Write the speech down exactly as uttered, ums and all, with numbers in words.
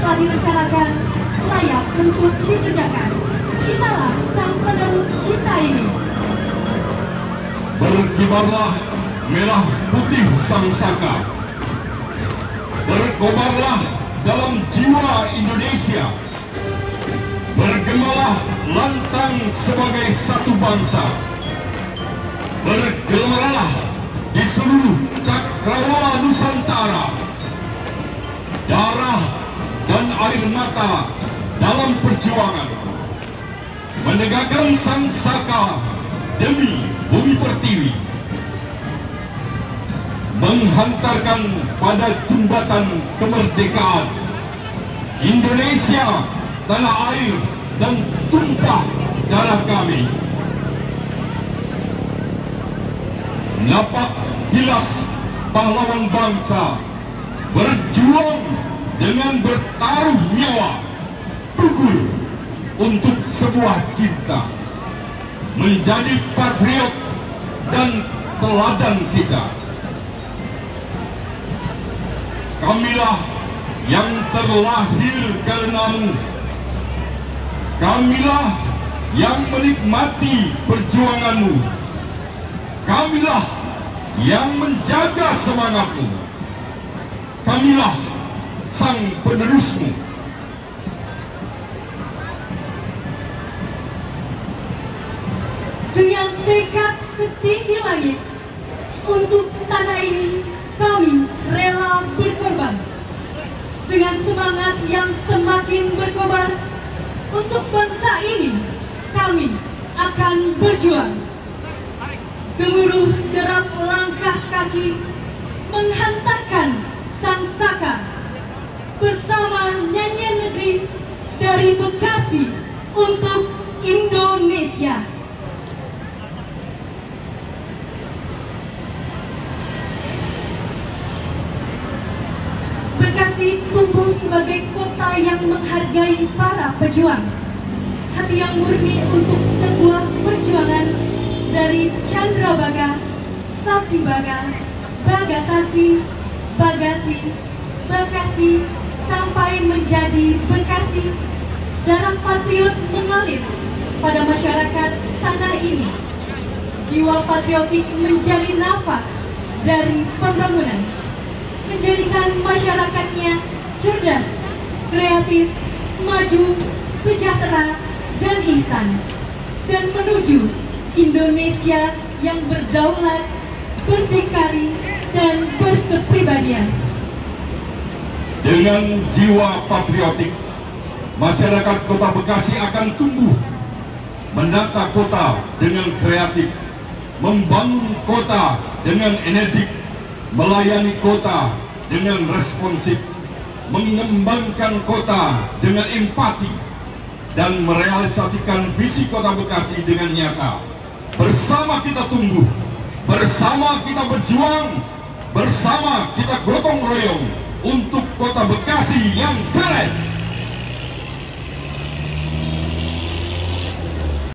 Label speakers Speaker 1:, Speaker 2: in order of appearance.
Speaker 1: telah direncanakan layak untuk dikerjakan. Kitalah sang penerus cita ini.
Speaker 2: Berkibarlah merah putih sang saka. Berkobarlah dalam jiwa Indonesia. Bergemalah lantang sebagai satu bangsa. Bergelaralah di seluruh cakrawala Nusantara. Darah dan air mata dalam perjuangan menegakkan sang saka demi bumi pertiwi, menghantarkan pada jembatan kemerdekaan Indonesia, tanah air dan tumpah darah kami. Napak tilas pahlawan bangsa berjuang dengan bertaruh nyawa, gugur untuk sebuah cinta, menjadi patriot dan teladan kita. Kamilah yang terlahir karenamu. Kamilah yang menikmati perjuanganmu. Kamilah yang menjaga semangatmu. Kamilah sang penerusmu.
Speaker 1: Dengan tekad setinggi langit, untuk tanah ini kami rela berkorban. Dengan semangat yang semakin berkobar, untuk bangsa ini kami akan berjuang. Gemuruh derap langkah kaki menghantarkan sang saka bersama nyanyian negeri dari Bekasi untuk Indonesia. Bekasi tumbuh sebagai kota yang menghargai para pejuang. Hati yang murni untuk sebuah perjuangan dari Candrabaga, Sasibaga, Bagasasi, Bagasi, Bekasi sampai menjadi Bekasi. Darah patriot mengalir pada masyarakat tanah ini. Jiwa patriotik menjadi nafas dari pembangunan, menjadikan masyarakatnya cerdas, kreatif, maju, sejahtera, dan ihsan, dan menuju Indonesia yang berdaulat, berdikari, dan berkepribadian.
Speaker 2: Dengan jiwa patriotik, masyarakat Kota Bekasi akan tumbuh, menata kota dengan kreatif, membangun kota dengan energik, melayani kota dengan responsif, mengembangkan kota dengan empati, dan merealisasikan visi Kota Bekasi dengan nyata. Bersama kita tumbuh, bersama kita berjuang, bersama kita gotong royong untuk Kota Bekasi yang keren.